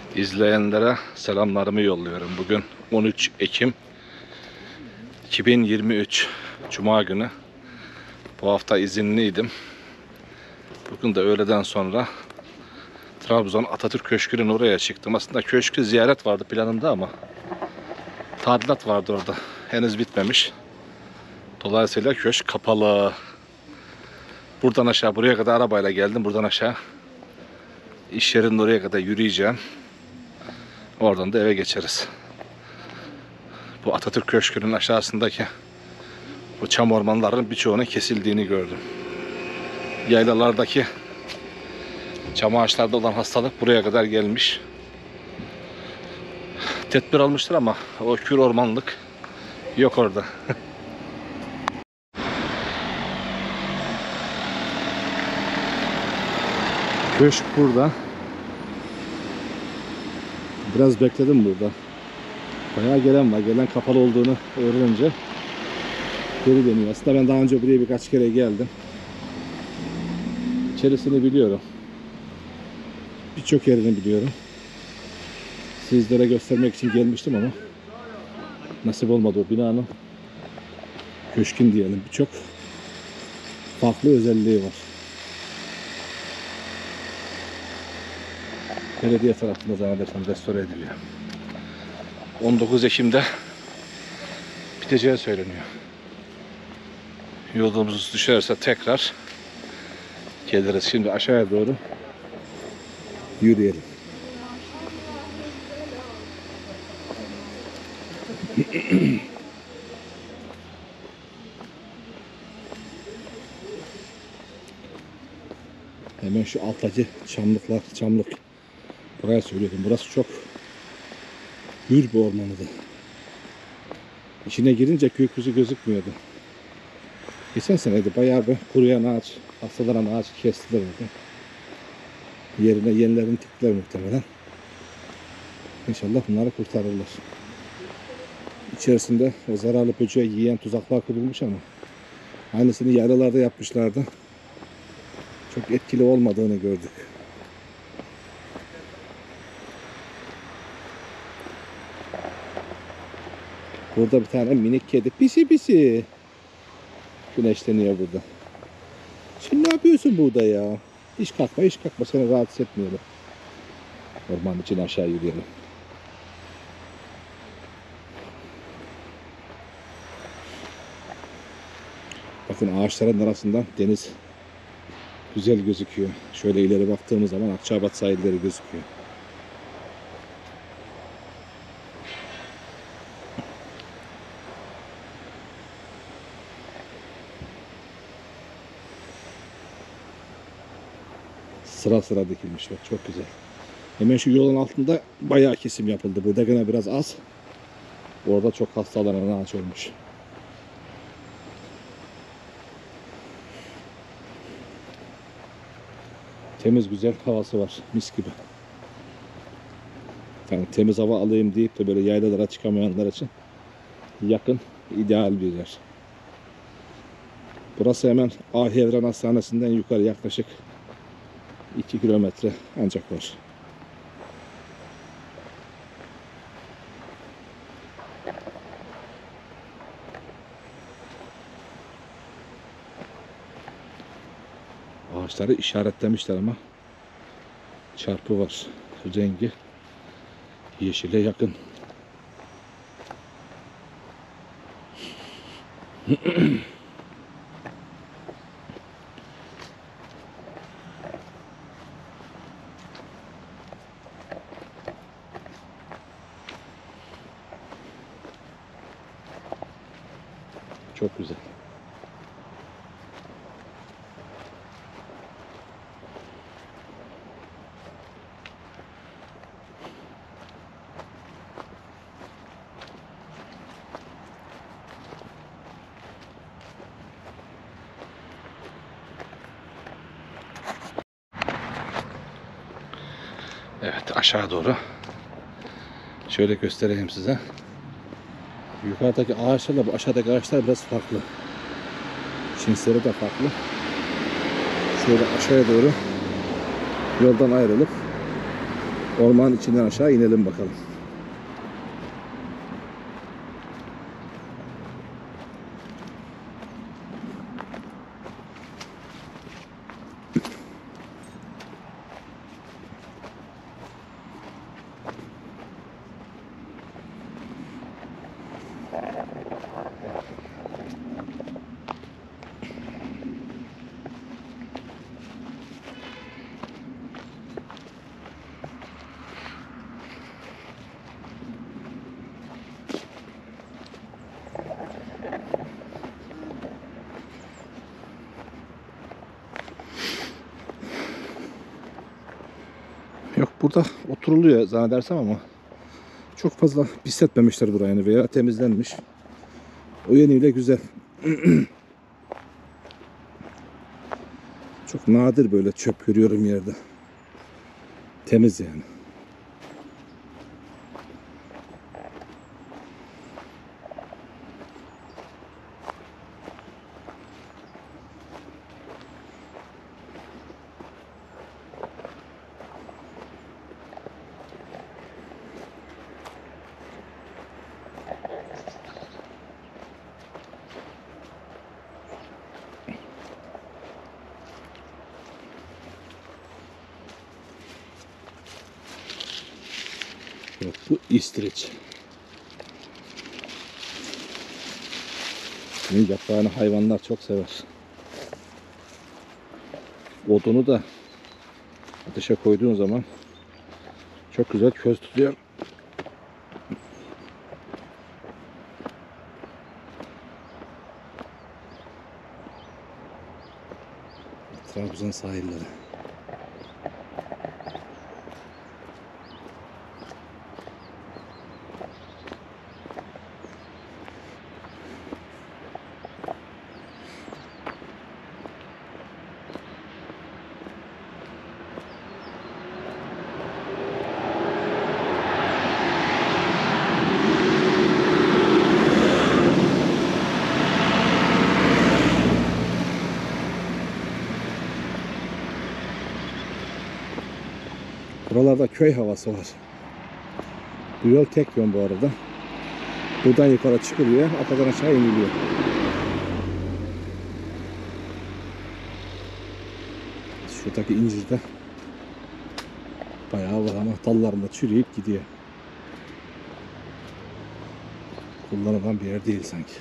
İzleyenlere selamlarımı yolluyorum. Bugün 13 Ekim 2023 Cuma günü. Bu hafta izinliydim. Bugün de öğleden sonra Trabzon Atatürk Köşkü'nün oraya çıktım. Aslında köşkü ziyaret vardı planımda ama tadilat vardı orada. Henüz bitmemiş. Dolayısıyla köşk kapalı. Buradan aşağı buraya kadar arabayla geldim. Buradan aşağı iş yerinin oraya kadar yürüyeceğim. Oradan da eve geçeriz. Bu Atatürk Köşkü'nün aşağısındaki bu çam ormanlarının birçoğunun kesildiğini gördüm. Yaylalardaki çam ağaçlarda olan hastalık buraya kadar gelmiş. Tedbir almıştır ama o kür ormanlık yok orada. Köşk burada. Biraz bekledim burada. Bayağı gelen var. Gelen kapalı olduğunu öğrenince geri dönüyor. Aslında ben daha önce buraya birkaç kere geldim. İçerisini biliyorum. Birçok yerini biliyorum. Sizlere göstermek için gelmiştim ama nasip olmadı o binanın. Köşkün diyelim. Birçok farklı özelliği var. Belediye tarafında zannedersem restore ediliyor. 19 Ekim'de biteceği söyleniyor. Yolumuz düşerse tekrar geliriz. Şimdi aşağıya doğru yürüyelim. Hemen şu alttaki çamlık. Buraya söylüyordum. Burası çok gür bir ormanıydı. İçine girince gökyüzü gözükmüyordu. Geçen seneydi bayağı bir kuruyan ağaç, hastalanan ağaç kestiler orada. Yerine yenilerini diktiler muhtemelen. İnşallah bunları kurtarırlar. İçerisinde o zararlı böceği yiyen tuzaklar kurulmuş ama aynısını yaylalarda yapmışlardı. Çok etkili olmadığını gördük. Burada bir tane minik kedi pisi güneşleniyor burada. Şimdi ne yapıyorsun burada ya? İş kalkma seni rahatsız etmeyelim. Ormanın içine aşağı yürüyelim. Bakın ağaçların arasından deniz güzel gözüküyor. Şöyle ileri baktığımız zaman Akçaabat sahilleri gözüküyor. Sıra sıra dikilmiş bak, çok güzel. Hemen şu yolun altında bayağı kesim yapıldı. Burada gene biraz az. Orada çok hastalanan ağaç olmuş. Temiz güzel havası var. Mis gibi. Yani temiz hava alayım deyip de böyle yaylalara çıkamayanlar için yakın, ideal bir yer. Burası hemen Ahi Evren Hastanesi'nden yukarı yaklaşık 2 kilometre ancak var. Ağaçları işaretlemişler ama çarpı var. Rengi yeşile yakın. Çok güzel. Evet, aşağı doğru. Şöyle göstereyim size. Yukarıdaki ağaçlarla bu aşağıdaki ağaçlar biraz farklı. Cinsleri de farklı. Şöyle aşağıya doğru yoldan ayrılıp Ormanın içinden aşağı inelim bakalım. Yok, burada oturuluyor zannedersem ama çok fazla pisletmemişler burayı veya temizlenmiş. O yönüyle güzel. Çok nadir böyle çöp görüyorum yerde. Temiz yani. Yok, bu İstriç. Bunun yaprağını hayvanlar çok sever. Odunu da ateşe koyduğun zaman çok güzel köz tutuyor. Trabzon sahilleri. Buralarda köy havası var. Bu yol tek yön bu arada. Buradan yukarı çıkılıyor, arkadan aşağı iniliyor. Şuradaki incirde bayağı var ama dallarında çürüyüp gidiyor. Kullanılan bir yer değil sanki.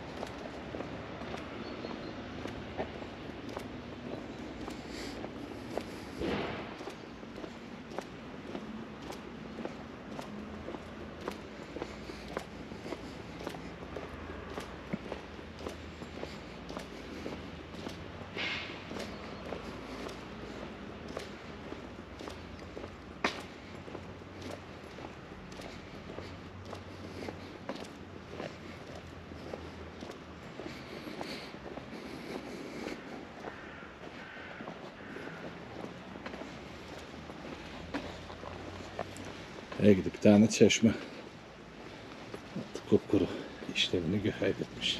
Gidip bir tane çeşme. Artık kupkuru işlevini kaybetmiş.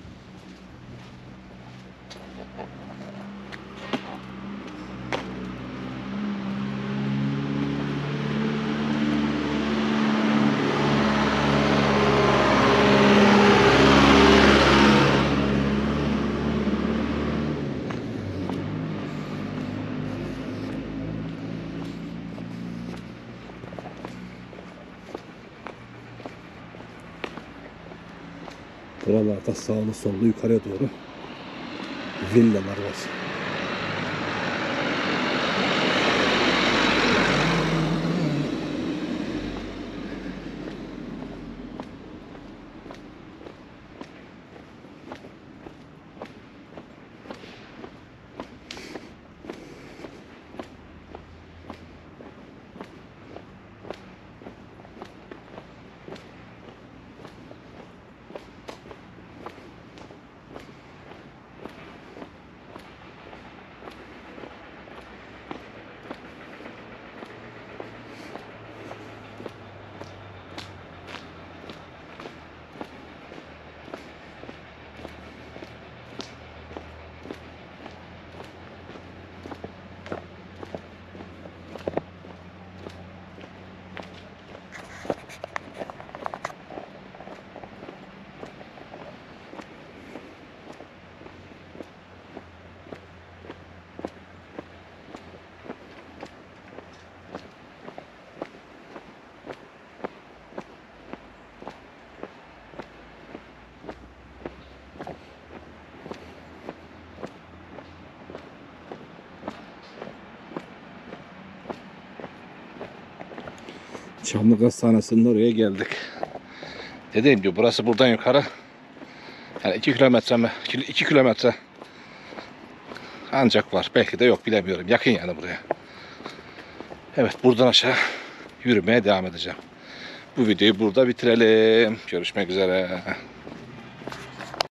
Buralarda sağlı sollu yukarıya doğru villalar var. Çamlık Hastanesi'nin oraya geldik. Dediğim gibi burası buradan yukarı. Yani 2 kilometre mi? 2 kilometre ancak var. Belki de yok, bilemiyorum. Yakın yani buraya. Evet, buradan aşağı yürümeye devam edeceğim. Bu videoyu burada bitirelim. Görüşmek üzere.